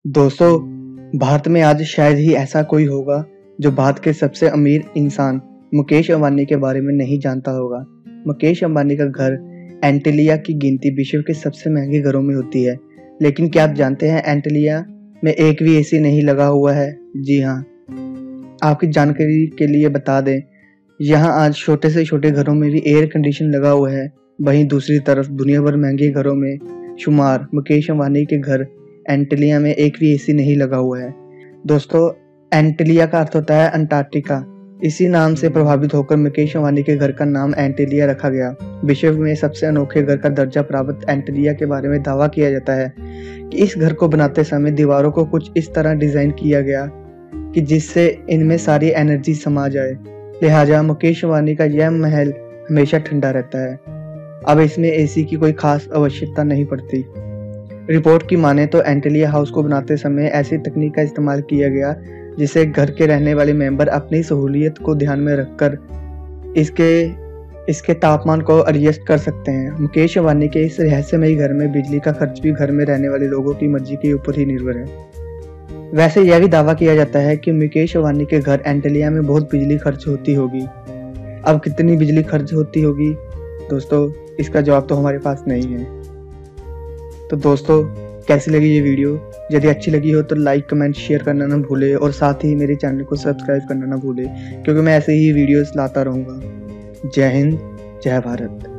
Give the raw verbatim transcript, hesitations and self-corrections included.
दोस्तों, भारत में आज शायद ही ऐसा कोई होगा जो भारत के सबसे अमीर इंसान मुकेश अंबानी के बारे में नहीं जानता होगा। मुकेश अंबानी का घर एंटीलिया की गिनती विश्व के सबसे महंगे घरों में होती है। लेकिन क्या आप जानते हैं एंटीलिया में एक भी एसी नहीं लगा हुआ है? जी हाँ, आपकी जानकारी के लिए बता दें, यहाँ आज छोटे से छोटे घरों में भी एयर कंडीशन लगा हुआ है। वहीं दूसरी तरफ दुनिया भर महंगे घरों में शुमार मुकेश अंबानी के घर एंटीलिया में एक भी एसी नहीं लगा हुआ है। दोस्तों, एंटीलिया का अर्थ होता है अंटार्कटिका। इसी नाम से प्रभावित होकर मुकेश अंबानी के घर का नाम एंटीलिया रखा गया। विश्व में सबसे अनोखे घर का दर्जा प्राप्त एंटीलिया के बारे में दावा किया जाता है कि इस घर को बनाते समय दीवारों को कुछ इस तरह डिजाइन किया गया कि जिससे इनमें सारी एनर्जी समा जाए। लिहाजा मुकेश अंबानी का यह महल हमेशा ठंडा रहता है। अब इसमें एसी की कोई खास आवश्यकता नहीं पड़ती। रिपोर्ट की माने तो एंटीलिया हाउस को बनाते समय ऐसी तकनीक का इस्तेमाल किया गया जिसे घर के रहने वाले मेंबर अपनी सहूलियत को ध्यान में रखकर इसके इसके तापमान को एडजस्ट कर सकते हैं। मुकेश अंबानी के इस रहस्यमयी घर में बिजली का खर्च भी घर में रहने वाले लोगों की मर्जी के ऊपर ही निर्भर है। वैसे यह भी दावा किया जाता है कि मुकेश अंबानी के घर एंटीलिया में बहुत बिजली खर्च होती होगी। अब कितनी बिजली खर्च होती होगी दोस्तों, इसका जवाब तो हमारे पास नहीं है। तो दोस्तों, कैसी लगी ये वीडियो? यदि अच्छी लगी हो तो लाइक कमेंट शेयर करना ना भूले और साथ ही मेरे चैनल को सब्सक्राइब करना ना भूले, क्योंकि मैं ऐसे ही वीडियोस लाता रहूँगा। जय हिंद, जय भारत।